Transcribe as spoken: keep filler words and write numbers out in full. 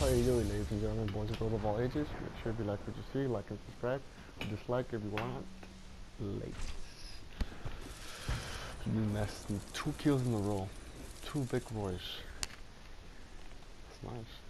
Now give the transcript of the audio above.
are you doing, ladies and gentlemen, boys and girls of all ages? Make sure if you like what you see, like and subscribe. Dislike if you want. Late. You messed with two kills in a row. Two big boys. That's nice.